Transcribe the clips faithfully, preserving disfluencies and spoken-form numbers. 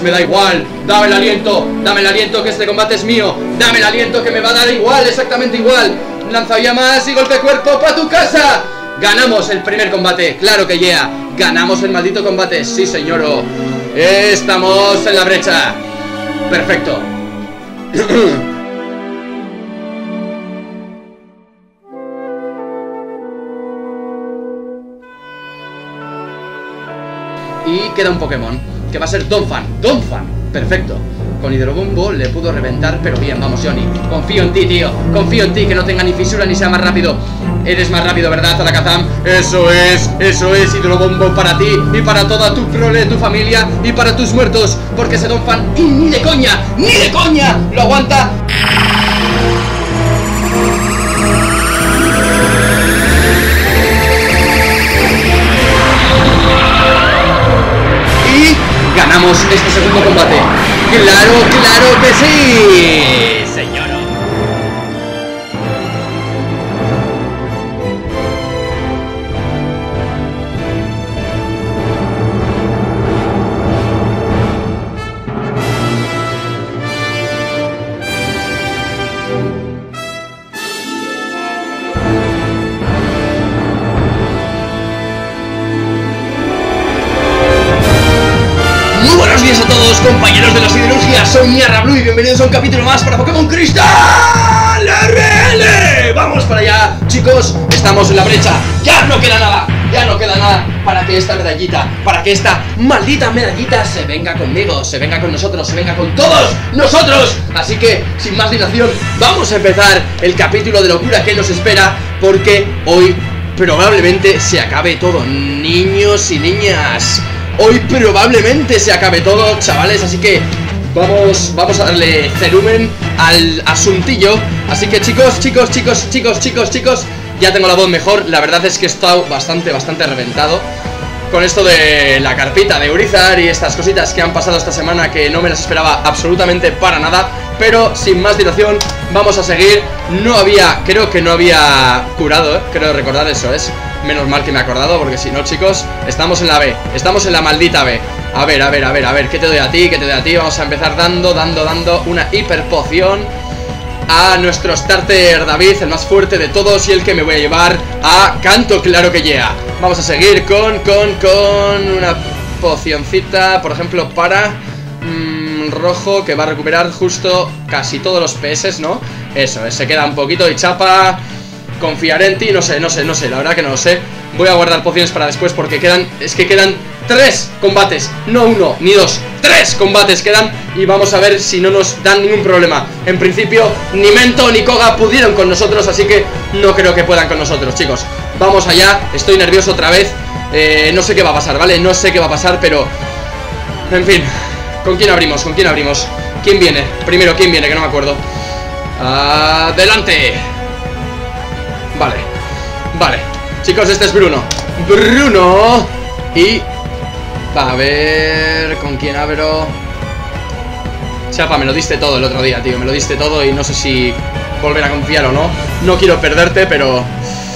Me da igual, dame el aliento, dame el aliento que este combate es mío. Dame el aliento que me va a dar igual, exactamente igual. Lanzallamas y golpe cuerpo pa' tu casa. Ganamos el primer combate, claro que yeah. Ganamos el maldito combate, sí señor. Estamos en la brecha. Perfecto. Y queda un Pokémon, que va a ser Donphan. Donphan, perfecto. Con Hidrobombo le pudo reventar, pero bien, vamos Johnny. Confío en ti, tío, confío en ti, que no tenga ni fisura ni sea más rápido. Eres más rápido, ¿verdad, Alakazam? Eso es, eso es Hidrobombo para ti y para toda tu prole, tu familia y para tus muertos. Porque ese Donphan, y ni de coña, ni de coña, lo aguanta. Ganamos este segundo combate. ¡Claro, claro que sí! Señor. A todos, compañeros de la siderurgia, soy NiarraBlue y bienvenidos a un capítulo más para Pokémon Crystal R L. Vamos para allá, chicos, estamos en la brecha. Ya no queda nada, ya no queda nada para que esta medallita, para que esta maldita medallita se venga conmigo, se venga con nosotros, se venga con todos nosotros. Así que, sin más dilación, vamos a empezar el capítulo de locura que nos espera, porque hoy probablemente se acabe todo, niños y niñas. Hoy probablemente se acabe todo, chavales, así que vamos, vamos a darle cerumen al asuntillo. Así que chicos, chicos, chicos, chicos, chicos, chicos, ya tengo la voz mejor. La verdad es que he estado bastante, bastante reventado con esto de la carpita de Urizar y estas cositas que han pasado esta semana, que no me las esperaba absolutamente para nada. Pero sin más dilación, vamos a seguir. No había, creo que no había curado, ¿eh? Creo recordar eso, es menos mal que me he acordado, porque si no, chicos, estamos en la B, estamos en la maldita B. A ver, a ver, a ver, a ver, ¿qué te doy a ti? ¿Qué te doy a ti? Vamos a empezar dando, dando, dando una hiper poción a nuestro starter David, el más fuerte de todos y el que me voy a llevar a canto, claro que yeah. Vamos a seguir con, con, con una pocioncita, por ejemplo, para mmm, rojo, que va a recuperar justo casi todos los P S, ¿no? Eso, se queda un poquito y chapa. Confiaré en ti, no sé, no sé, no sé, la verdad que no lo sé. Voy a guardar pociones para después porque quedan, es que quedan tres combates, no uno, ni dos, tres combates quedan. Y vamos a ver si no nos dan ningún problema. En principio, ni Mento ni Koga pudieron con nosotros, así que no creo que puedan con nosotros, chicos. Vamos allá, estoy nervioso otra vez. eh, No sé qué va a pasar, ¿vale? No sé qué va a pasar, pero en fin, ¿con quién abrimos? ¿Con quién abrimos? ¿Quién viene? Primero, ¿quién viene? Que no me acuerdo. ¡Adelante! Vale, vale. Chicos, este es Bruno. Bruno. Y va a ver con quién abro. Chapa, me lo diste todo el otro día, tío. Me lo diste todo y no sé si volver a confiar o no. No quiero perderte, pero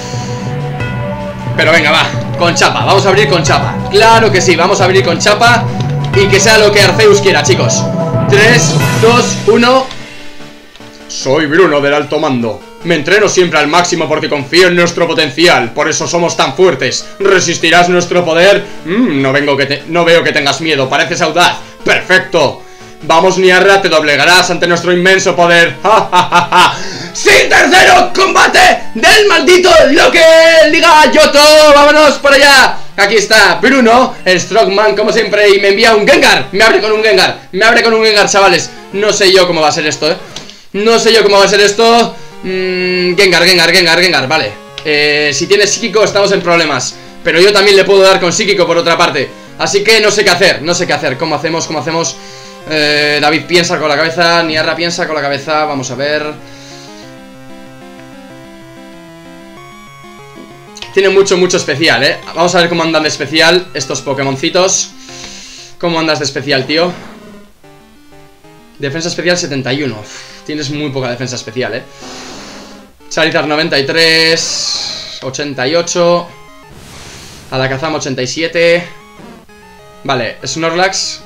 Pero venga, va, con Chapa, vamos a abrir con Chapa. Claro que sí, vamos a abrir con Chapa. Y que sea lo que Arceus quiera, chicos. Tres, dos, uno. Soy Bruno del Alto Mando. Me entreno siempre al máximo porque confío en nuestro potencial. Por eso somos tan fuertes. ¿Resistirás nuestro poder? Mm, no, vengo que te... no veo que tengas miedo. Pareces audaz. ¡Perfecto! Vamos, Niarra, te doblegarás ante nuestro inmenso poder. ¡Ja, ja, ja, ja! ¡Sí, tercero combate del maldito lo que diga Yoto! ¡Vámonos por allá! Aquí está Bruno, el Strongman como siempre. Y me envía un Gengar. Me abre con un Gengar. Me abre con un Gengar, chavales. No sé yo cómo va a ser esto, ¿eh? No sé yo cómo va a ser esto. Mm, Gengar, Gengar, Gengar, Gengar, vale. eh, Si tiene psíquico estamos en problemas. Pero yo también le puedo dar con psíquico por otra parte. Así que no sé qué hacer, no sé qué hacer. ¿Cómo hacemos? ¿Cómo hacemos? Eh, David piensa con la cabeza, Niarra piensa con la cabeza. Vamos a ver. Tiene mucho, mucho especial, eh. Vamos a ver cómo andan de especial estos Pokémoncitos. ¿Cómo andas de especial, tío? Defensa especial setenta y uno. Uf, tienes muy poca defensa especial, eh. Charizard noventa y tres. ochenta y ocho. Alakazam ochenta y siete. Vale, Snorlax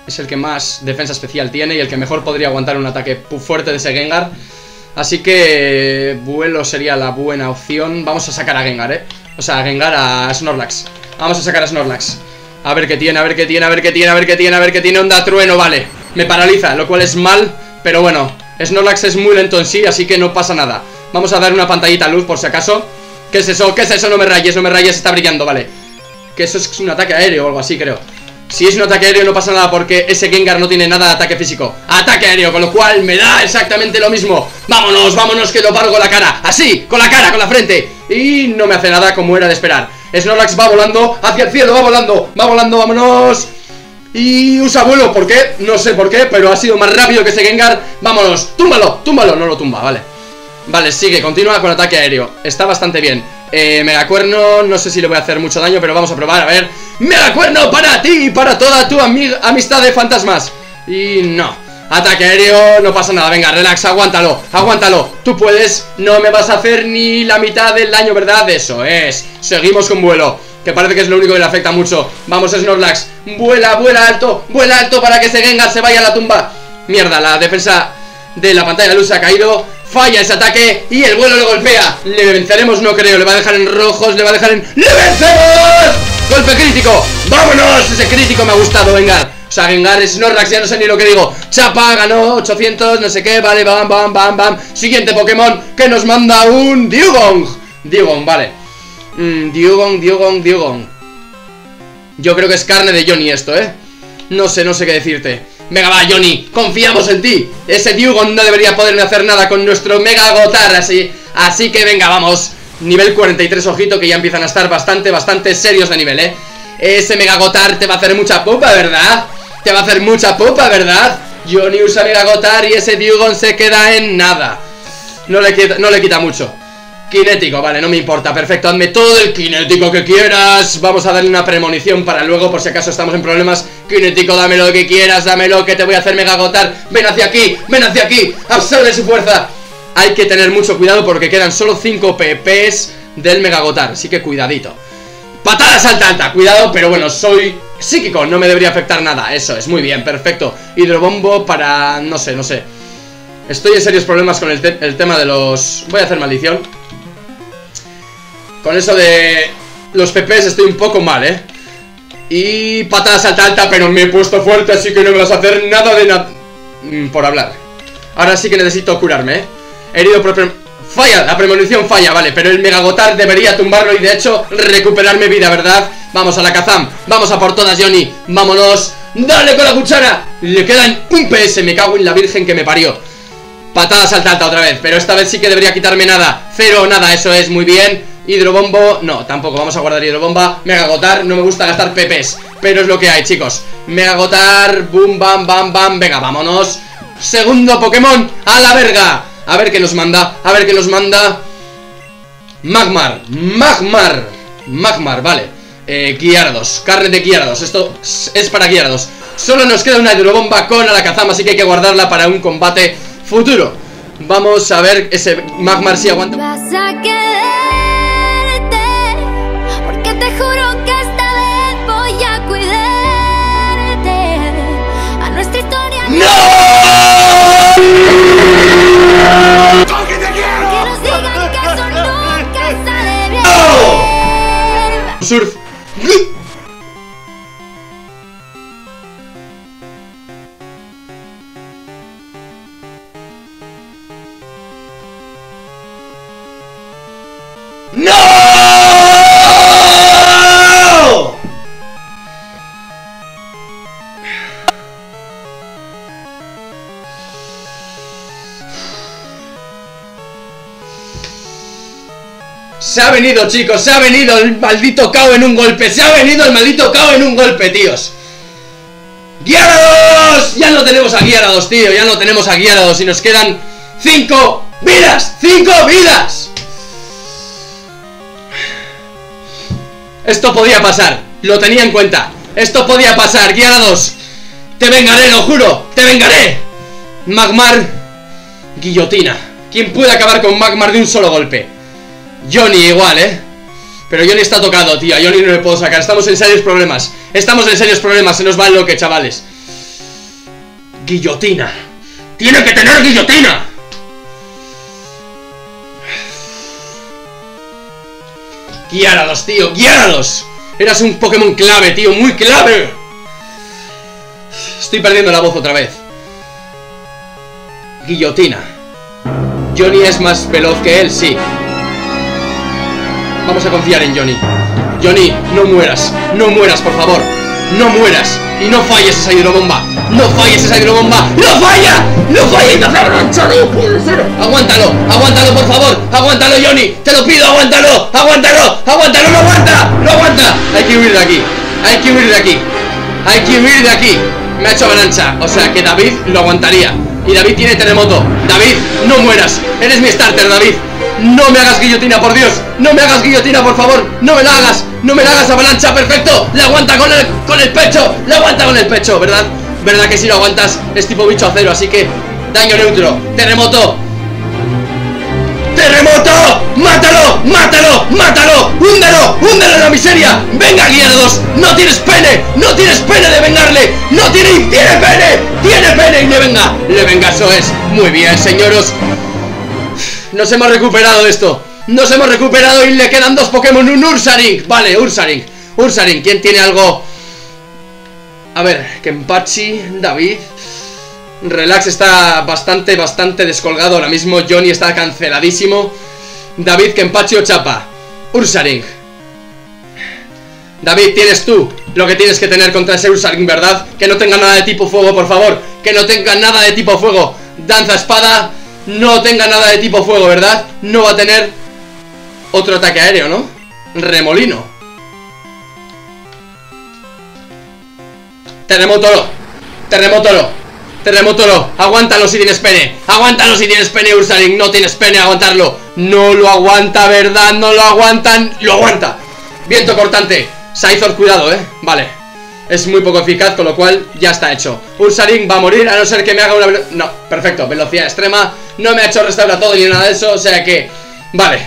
es el que más defensa especial tiene y el que mejor podría aguantar un ataque fuerte de ese Gengar. Así que vuelo sería la buena opción. Vamos a sacar a Gengar, eh O sea, a Gengar a Snorlax. Vamos a sacar a Snorlax. A ver qué tiene, a ver qué tiene, a ver qué tiene, a ver qué tiene, a ver qué tiene. Onda trueno, vale. Me paraliza, lo cual es mal, pero bueno, Snorlax es muy lento en sí, así que no pasa nada. Vamos a dar una pantallita a luz por si acaso. ¿Qué es eso? ¿Qué es eso? No me rayes, no me rayes, está brillando, vale. Que eso es un ataque aéreo o algo así, creo. Si es un ataque aéreo no pasa nada porque ese Gengar no tiene nada de ataque físico. Ataque aéreo, con lo cual me da exactamente lo mismo. Vámonos, vámonos que lo pargo la cara. Así, con la cara, con la frente. Y no me hace nada como era de esperar. Snorlax va volando hacia el cielo, va volando, va volando, vámonos. Y usa vuelo, ¿por qué? No sé por qué, pero ha sido más rápido que ese Gengar. Vámonos, túmbalo, túmbalo, no lo tumba, vale. Vale, sigue, continúa con ataque aéreo. Está bastante bien. Eh, Megacuerno, no sé si le voy a hacer mucho daño, pero vamos a probar, a ver. Megacuerno para ti y para toda tu ami amistad de fantasmas. Y no, ataque aéreo, no pasa nada, venga, relax, aguántalo, aguántalo. Tú puedes, no me vas a hacer ni la mitad del daño, ¿verdad? Eso es, seguimos con vuelo, que parece que es lo único que le afecta mucho. Vamos, Snorlax, vuela, vuela alto, vuela alto para que ese Gengar se vaya a la tumba. Mierda, la defensa de la pantalla de luz se ha caído. Falla ese ataque y el vuelo le golpea. Le venceremos, no creo, le va a dejar en rojos, le va a dejar en... ¡Le vencemos! ¡Golpe crítico! ¡Vámonos! Ese crítico me ha gustado, Gengar. O sea, Gengar, Snorlax, ya no sé ni lo que digo. Chapa, ganó ochocientos, no sé qué, vale, bam, bam, bam, bam. Siguiente Pokémon que nos manda un Dewgong. Dewgong, vale. mm, Dewgong, Dewgong, Dewgong. Yo creo que es carne de Johnny esto, ¿eh? No sé, no sé qué decirte. Venga, va, Johnny, confiamos en ti. Ese Dewgong no debería poderme hacer nada con nuestro Mega Gotar, así, así que venga, vamos. Nivel cuarenta y tres, ojito, que ya empiezan a estar bastante, bastante serios de nivel, eh. Ese Mega Gotar te va a hacer mucha pupa, ¿verdad? Te va a hacer mucha pupa, ¿verdad? Johnny usa Mega Gotar y ese Dewgong se queda en nada. No le quita, no le quita mucho. Kinético, vale, no me importa, perfecto, hazme todo el kinético que quieras. Vamos a darle una premonición para luego, por si acaso estamos en problemas. Kinético, dame lo que quieras, dámelo, que te voy a hacer Mega Gotar. Ven hacia aquí, ven hacia aquí, absorbe su fuerza. Hay que tener mucho cuidado porque quedan solo cinco P Ps del Mega Gotar, así que cuidadito. Patada salta alta, cuidado, pero bueno, soy psíquico, no me debería afectar nada. Eso es, muy bien, perfecto. Hidrobombo para... no sé, no sé. Estoy en serios problemas con el, te el tema de los... voy a hacer maldición. Con eso de los P Ps estoy un poco mal, ¿eh? Y patada salta alta, pero me he puesto fuerte, así que no me vas a hacer nada de nada. Mm, por hablar. Ahora sí que necesito curarme, ¿eh? Herido propio... Falla, la premonición falla, vale, pero el Mega Gotar debería tumbarlo y de hecho recuperarme vida, ¿verdad? Vamos a la Kazam, vamos a por todas, Johnny. Vámonos, dale con la cuchara. Le quedan un P S, me cago en la virgen que me parió. Patada salta alta otra vez, pero esta vez sí que debería quitarme nada. Cero, nada, eso es, muy bien. Hidrobombo, no, tampoco, vamos a guardar hidrobomba. Mega Gotar, no me gusta gastar P Ps, pero es lo que hay, chicos. Mega Gotar, boom, bam, bam, bam. Venga, vámonos. Segundo Pokémon, a la verga. A ver qué nos manda, a ver qué nos manda. Magmar, Magmar Magmar, vale. eh, Gyarados, carne de Gyarados. Esto es para Gyarados. Solo nos queda una hidrobomba con Alakazam, así que hay que guardarla para un combate futuro. Vamos a ver ese Magmar si aguanta. Vas a quedarte, porque te juro que esta vez voy a cuidarte. A nuestra historia ¡No! que nos digan que eso nunca sale bien. ¡No! Surf. ¡No! Se ha venido, chicos, se ha venido el maldito K O en un golpe. Se ha venido el maldito K O en un golpe, tíos. ¡Gyarados! Ya no tenemos a Gyarados, tío. Ya no tenemos a Gyarados y nos quedan cinco vidas. ¡Cinco vidas! Esto podía pasar, lo tenía en cuenta. Esto podía pasar, Gyarados. Te vengaré, lo juro, te vengaré. Magmar, guillotina. ¿Quién puede acabar con Magmar de un solo golpe? Johnny igual, ¿eh? Pero Johnny está tocado, tío. A Johnny no le puedo sacar, estamos en serios problemas. Estamos en serios problemas, se nos va el loque, chavales. Guillotina. ¡Tiene que tener guillotina! Gyarados, tío, Gyarados. Eras un Pokémon clave, tío, muy clave. Estoy perdiendo la voz otra vez. Guillotina. Johnny es más veloz que él, sí. Vamos a confiar en Johnny. Johnny, no mueras, no mueras, por favor. No mueras y no falles esa hidrobomba. No falles esa hidrobomba. ¡No falla! ¡No falla! ¡Y no se arrancha! ¡No puede ser! Aguántalo, aguántalo, por favor. Aguántalo, Johnny. Te lo pido, aguántalo. Aguántalo, aguántalo, no aguanta. No aguanta. Hay que huir de aquí. Hay que huir de aquí. Hay que huir de aquí. Me ha hecho avalancha. O sea que David lo aguantaría. Y David tiene terremoto. David, no mueras. Eres mi starter, David. No me hagas guillotina, por Dios. No me hagas guillotina, por favor. No me la hagas. No me la hagas, avalancha. Perfecto. La aguanta con el, con el pecho. La aguanta con el pecho, ¿verdad? ¿Verdad que si lo aguantas es tipo bicho acero? Así que daño neutro. Terremoto. ¡Terremoto! ¡Mátalo! ¡Mátalo! ¡Mátalo! ¡Húndelo! ¡Húndelo en la miseria! ¡Venga, Gyarados! ¡No tienes pene! ¡No tienes pene de vengarle! ¡No tiene! ¡Tiene pene! ¡Tiene pene! ¡Y le venga! ¡Le venga! Eso es. Muy bien, señoros. Nos hemos recuperado de esto. Nos hemos recuperado y le quedan dos Pokémon. Un Ursaring. Vale, Ursaring. Ursaring. ¿Quién tiene algo? A ver, Kenpachi, David. Relax está bastante, bastante descolgado ahora mismo. Johnny está canceladísimo. David, Kenpachi o Chapa. Ursaring. David, tienes tú lo que tienes que tener contra ese Ursaring, ¿verdad? Que no tenga nada de tipo fuego, por favor. Que no tenga nada de tipo fuego. Danza espada. No tenga nada de tipo fuego, ¿verdad? No va a tener otro ataque aéreo, ¿no? Remolino. Terremotoro. Terremotoro. Terremotoro. Aguántalo si tienes pene. Aguántalo si tienes pene, Ursaring. No tienes pene, aguantarlo. No lo aguanta, ¿verdad? No lo aguantan. Lo aguanta. Viento cortante. Scyther, cuidado, ¿eh? Vale. Es muy poco eficaz, con lo cual ya está hecho. Ursaring va a morir, a no ser que me haga una... No, perfecto, velocidad extrema. No me ha hecho restaura todo ni nada de eso, o sea que... Vale.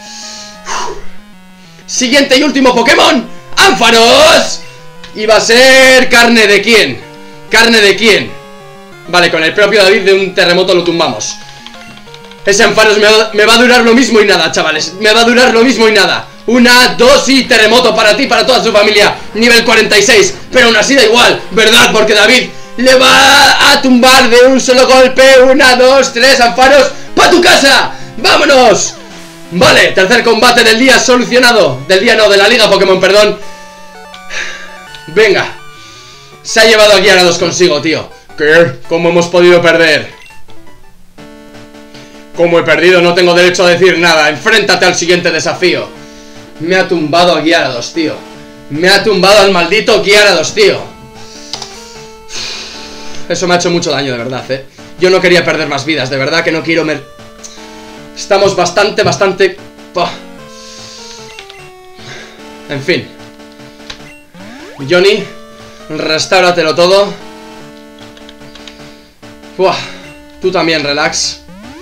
Siguiente y último Pokémon. ¡Ampharos! Y va a ser... ¿Carne de quién? ¿Carne de quién? Vale, con el propio David de un terremoto lo tumbamos. Ese Ampharos me va, me va a durar lo mismo y nada, chavales. Me va a durar lo mismo y nada. Una, dos y terremoto para ti, para toda su familia. Nivel cuarenta y seis, pero aún así da igual, ¿verdad? Porque David le va a tumbar de un solo golpe. Una, dos, tres, Ampharos, ¡pa' tu casa! ¡Vámonos! Vale, tercer combate del día solucionado. Del día no, de la liga Pokémon, perdón. Venga. Se ha llevado a Gyarados consigo, tío. ¿Qué? ¿Cómo hemos podido perder? Como he perdido, no tengo derecho a decir nada. Enfréntate al siguiente desafío. Me ha tumbado a Gyarados, tío. Me ha tumbado al maldito Gyarados, tío. Eso me ha hecho mucho daño, de verdad, eh. Yo no quería perder más vidas, de verdad que no quiero... Mer... Estamos bastante, bastante... Puh. En fin. Johnny, restáuratelo todo. Buah. Tú también, relax.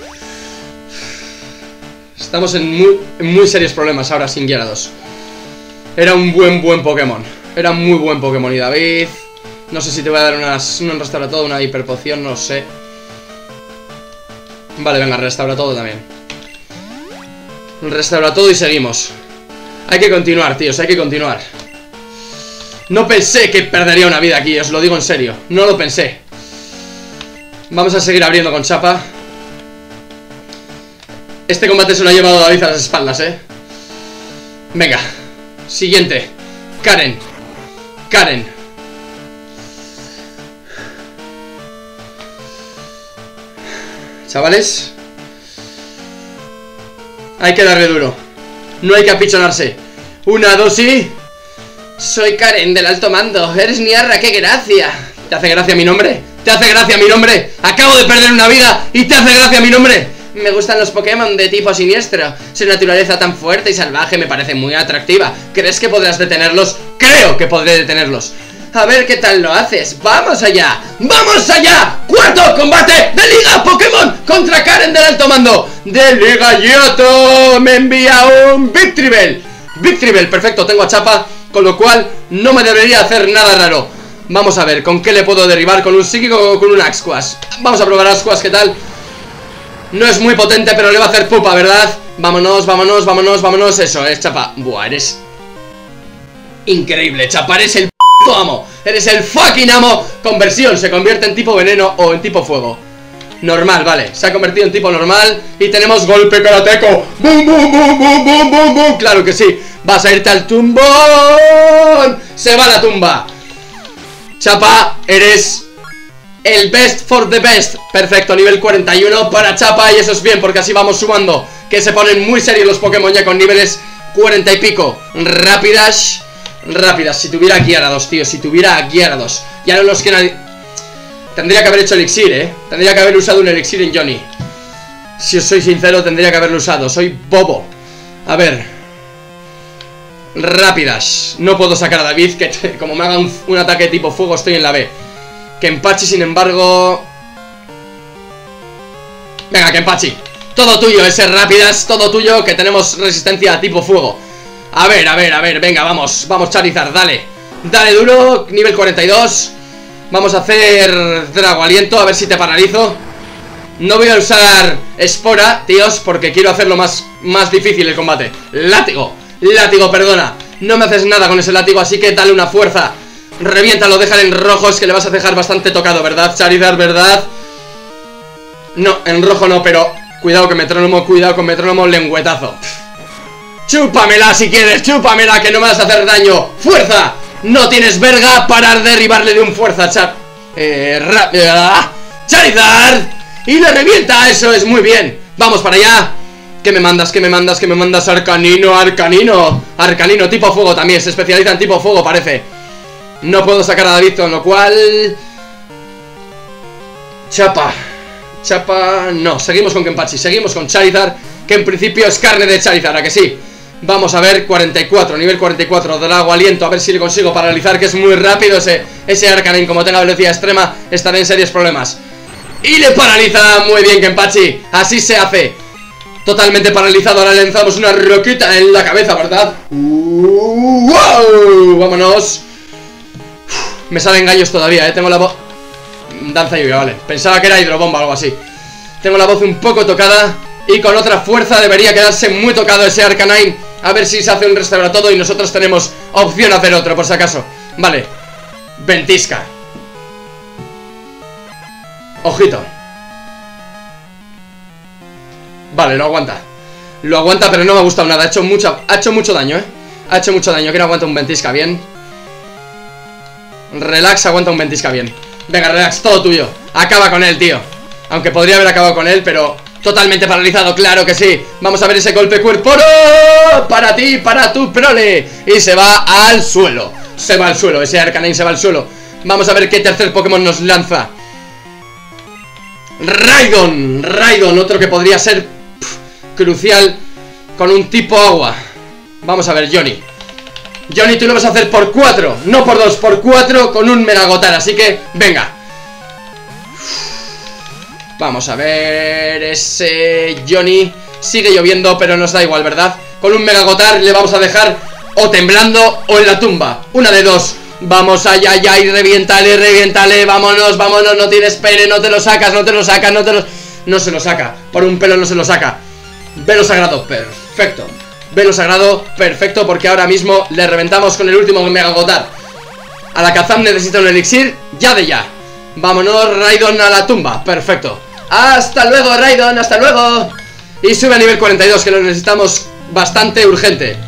Estamos en muy, en muy serios problemas ahora sin Gyarados. Era un buen, buen Pokémon. Era un muy buen Pokémon. Y David... No sé si te voy a dar unas, un restaura todo, una hiperpoción, no sé. Vale, venga, restaura todo también. Restaura todo y seguimos. Hay que continuar, tíos, hay que continuar. No pensé que perdería una vida aquí, os lo digo en serio. No lo pensé. Vamos a seguir abriendo con Chapa. Este combate se lo ha llevado David a las espaldas, eh. Venga. Siguiente. Karen. Karen. Chavales, hay que darle duro. No hay que apichonarse. Una, dos y... Soy Karen del alto mando. Eres Niarra, qué gracia. ¿Te hace gracia mi nombre? ¿Te hace gracia mi nombre? Acabo de perder una vida y te hace gracia mi nombre. Me gustan los Pokémon de tipo siniestro. Su naturaleza tan fuerte y salvaje me parece muy atractiva. ¿Crees que podrás detenerlos? Creo que podré detenerlos. A ver qué tal lo haces. ¡Vamos allá! ¡Vamos allá! ¡Cuarto combate de Liga Pokémon contra Karen del alto mando! De Liga Yoto me envía un Victreebel. Victreebel, perfecto, tengo a Chapa, con lo cual no me debería hacer nada raro. Vamos a ver, ¿con qué le puedo derribar? ¿Con un psíquico o con un Axquash? Vamos a probar Axquash, ¿qué tal? No es muy potente, pero le va a hacer pupa, ¿verdad? Vámonos, vámonos, vámonos, vámonos. Eso es, Chapa. Buah, eres increíble, Chapa, eres el p*** amo. Eres el fucking amo. Conversión, se convierte en tipo veneno o en tipo fuego. Normal, vale, se ha convertido en tipo normal. Y tenemos golpe karateco. ¡Bum, bum, bum, bum, bum, bum, bum! Claro que sí, vas a irte al tumbón. Se va a la tumba. Chapa, eres el best for the best. Perfecto, nivel cuarenta y uno para Chapa. Y eso es bien, porque así vamos sumando. Que se ponen muy serios los Pokémon ya con niveles cuarenta y pico. Rápidas, rápidas. Si tuviera Gyarados, tío, si tuviera Gyarados. Ya no los que nadie... Tendría que haber hecho elixir, eh. Tendría que haber usado un elixir en Johnny. Si os soy sincero, tendría que haberlo usado. Soy bobo. A ver. Rápidas. No puedo sacar a David, que te, como me haga un, un ataque tipo fuego, estoy en la B. Kenpachi, sin embargo... Venga, Kenpachi, todo tuyo, ese rápidas, todo tuyo, que tenemos resistencia a tipo fuego. A ver, a ver, a ver, venga, vamos. Vamos, Charizard, dale. Dale duro, nivel cuarenta y dos. Vamos a hacer Drago Aliento, a ver si te paralizo. No voy a usar Espora, tíos, porque quiero hacerlo más, más difícil el combate. Látigo, látigo, perdona. No me haces nada con ese látigo, así que dale una fuerza. Reviéntalo, déjale en rojo, es que le vas a dejar bastante tocado, ¿verdad, Charizard, verdad? No, en rojo no, pero cuidado que metrónomo, cuidado con metrónomo, lengüetazo. Chúpamela si quieres, chúpamela, que no me vas a hacer daño. ¡Fuerza! No tienes verga para derribarle de un fuerza, Char... Eh... Ra... ¡Charizard! Y le revienta, eso es muy bien. Vamos para allá. ¿Qué me mandas? ¿Qué me mandas? ¿Qué me mandas? Arcanino, Arcanino. Arcanino, tipo fuego también, se especializa en tipo fuego, parece. No puedo sacar a David, con lo cual... Chapa. Chapa... No, seguimos con Kenpachi, seguimos con Charizard, que en principio es carne de Charizard, ¿a que sí? Vamos a ver, cuarenta y cuatro, nivel cuarenta y cuatro, Drago Aliento, a ver si le consigo paralizar, que es muy rápido ese, ese Arcanine. Como tenga velocidad extrema, estaré en serios problemas. Y le paraliza, muy bien Kenpachi, así se hace. Totalmente paralizado, ahora le lanzamos una roquita en la cabeza, ¿verdad? Uh, wow, vámonos. Uf, me salen gallos todavía, eh, tengo la voz... Danza lluvia, vale, pensaba que era hidrobomba o algo así. Tengo la voz un poco tocada. Y con otra fuerza debería quedarse muy tocado ese Arcanine. A ver si se hace un restaura todo y nosotros tenemos opción a hacer otro, por si acaso. Vale, Ventisca. Ojito. Vale, lo aguanta. Lo aguanta, pero no me ha gustado nada. Ha hecho mucho, ha hecho mucho daño, eh. Ha hecho mucho daño, que no aguanta un Ventisca bien. Relax, aguanta un Ventisca bien. Venga, Relax, todo tuyo. Acaba con él, tío. Aunque podría haber acabado con él, pero... Totalmente paralizado, claro que sí. Vamos a ver ese golpe cuerpo. ¡No! Para ti, para tu prole. Y se va al suelo. Se va al suelo, ese Arcanine se va al suelo. Vamos a ver qué tercer Pokémon nos lanza. Raidon. Raidon, otro que podría ser pff, crucial con un tipo agua. Vamos a ver, Johnny. Johnny, tú lo vas a hacer por cuatro, no por dos, por cuatro con un Megagotar. Así que, venga. Vamos a ver, ese Johnny. Sigue lloviendo, pero nos da igual, ¿verdad? Con un Megagotar le vamos a dejar o temblando o en la tumba. Una de dos. Vamos allá, ya, y reviéntale, reviéntale. Vámonos, vámonos, no tienes pene, no te lo sacas, no te lo sacas, no te lo... No se lo saca, por un pelo no se lo saca. Velo sagrado, perfecto. Velo sagrado, perfecto, porque ahora mismo le reventamos con el último Megagotar. A la Kazam necesita un elixir, ya de ya. Vámonos, Raidon, a la tumba, perfecto. Hasta luego, Raidon, hasta luego. Y sube a nivel cuarenta y dos, que lo necesitamos bastante urgente.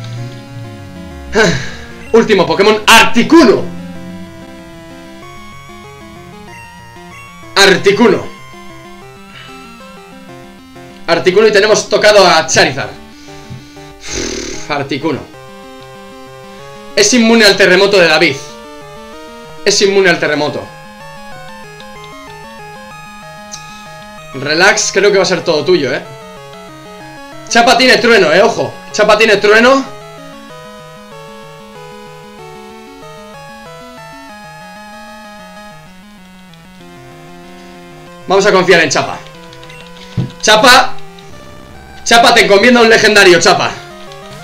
Último Pokémon, Articuno. Articuno. Articuno y tenemos tocado a Charizard. Articuno. Es inmune al terremoto de David. Es inmune al terremoto. Relax, creo que va a ser todo tuyo, eh. Chapa tiene trueno, eh, ojo. Chapa tiene trueno. Vamos a confiar en Chapa. Chapa. Chapa, te encomienda un legendario, Chapa.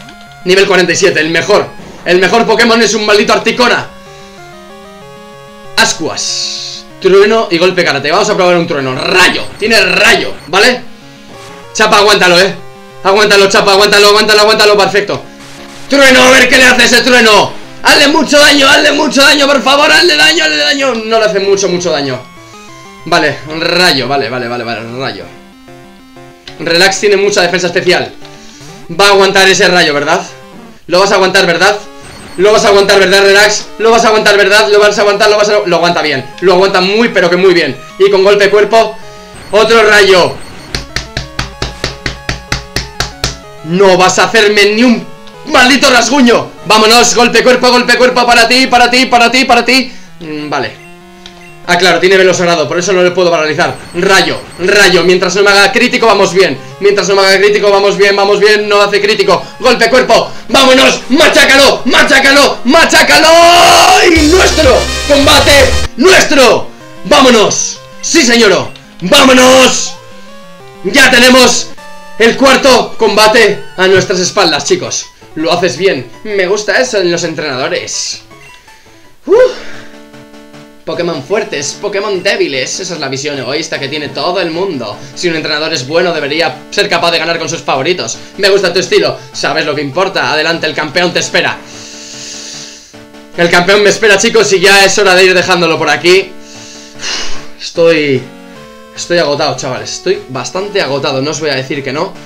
Nivel cuarenta y siete, el mejor. El mejor Pokémon es un maldito Articona. ascuas. Trueno y golpe karate. Vamos a probar un trueno. Rayo. Tiene rayo, ¿vale? Chapa, aguántalo, eh. Aguántalo, Chapa, aguántalo, aguántalo, aguántalo. Perfecto. Trueno, a ver qué le hace ese trueno. Hazle mucho daño, hazle mucho daño, por favor. Hazle daño, hazle daño. No le hace mucho, mucho daño. Vale, rayo, vale, vale, vale, vale, rayo. Relax tiene mucha defensa especial. Va a aguantar ese rayo, ¿verdad? Lo vas a aguantar, ¿verdad? Lo vas a aguantar, ¿verdad, Relax? Lo vas a aguantar, ¿verdad? Lo vas a aguantar, lo vas a... Lo aguanta bien. Lo aguanta muy, pero que muy bien. Y con golpe cuerpo, otro rayo. No vas a hacerme ni un maldito rasguño. Vámonos, golpe cuerpo, golpe cuerpo. Para ti, para ti, para ti, para ti. mm, Vale. Ah, claro, tiene velo sagrado, por eso no le puedo paralizar. Rayo, rayo, mientras no me haga crítico vamos bien. Mientras no me haga crítico vamos bien, vamos bien. No hace crítico, golpe cuerpo. Vámonos, machácalo, machácalo, machácalo. Y nuestro combate, nuestro. Vámonos, sí señor, vámonos. Ya tenemos el cuarto combate a nuestras espaldas, chicos. Lo haces bien, me gusta eso en los entrenadores. uh. Pokémon fuertes, Pokémon débiles. Esa es la visión egoísta que tiene todo el mundo. Si un entrenador es bueno, debería ser capaz de ganar con sus favoritos. Me gusta tu estilo, sabes lo que importa. Adelante, el campeón te espera. El campeón me espera, chicos, y ya es hora de ir dejándolo por aquí. Estoy... Estoy agotado, chavales. Estoy bastante agotado, no os voy a decir que no.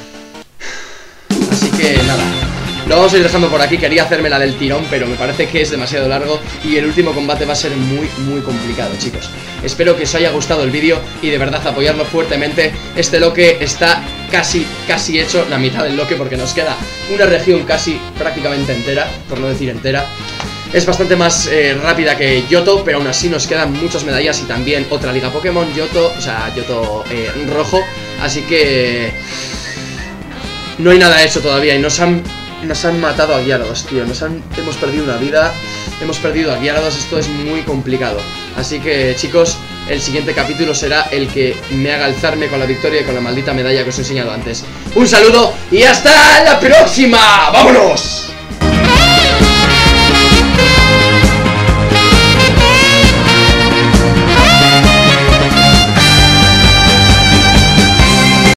Así que nada, lo vamos a ir dejando por aquí. Quería hacerme la del tirón, pero me parece que es demasiado largo y el último combate va a ser muy, muy complicado, chicos. Espero que os haya gustado el vídeo y de verdad apoyarlo fuertemente. Este loque está casi, casi hecho, la mitad del loque, porque nos queda una región casi prácticamente entera, por no decir entera. Es bastante más eh, rápida que Yoto, pero aún así nos quedan muchas medallas y también otra liga Pokémon, Yoto, o sea, Yoto eh, rojo. Así que no hay nada hecho todavía y nos han... Nos han matado a Gyarados, tío. Nos han... Hemos perdido una vida. Hemos perdido a Gyarados. Esto es muy complicado. Así que, chicos, el siguiente capítulo será el que me haga alzarme con la victoria y con la maldita medalla que os he enseñado antes. Un saludo y hasta la próxima. ¡Vámonos!